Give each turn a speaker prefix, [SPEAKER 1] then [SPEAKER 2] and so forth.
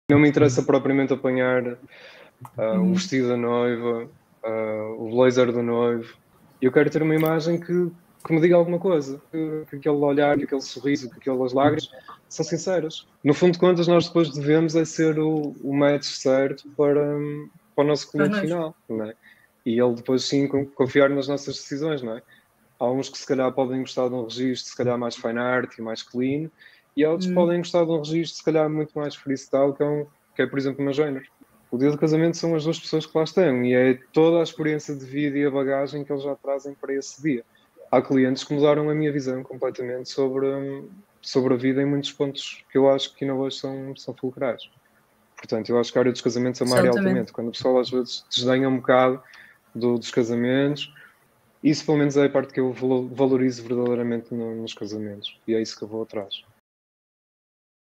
[SPEAKER 1] Não me interessa propriamente apanhar o vestido da noiva, o blazer do noivo. Eu quero ter uma imagem que me diga alguma coisa, que aquele olhar, que aquele sorriso, que aquelas lágrimas são sinceras. No fundo de contas, nós depois devemos é ser o match certo para o nosso cliente final, não é? E ele depois sim confiar nas nossas decisões, não é? Há uns que se calhar podem gostar de um registro se calhar mais fine art e mais clean, e há outros que podem gostar de um registro se calhar muito mais freestyle, que é por exemplo o meu género. O dia do casamento são as duas pessoas que lá estão e é toda a experiência de vida e a bagagem que eles já trazem para esse dia. Há clientes que mudaram a minha visão completamente sobre a vida em muitos pontos que eu acho que ainda hoje são fulcrais. Portanto, eu acho que a área dos casamentos é uma área altamente. Quando o pessoal às vezes desdenha um bocado dos casamentos, isso pelo menos é a parte que eu valorizo verdadeiramente nos casamentos e é isso que eu vou atrás.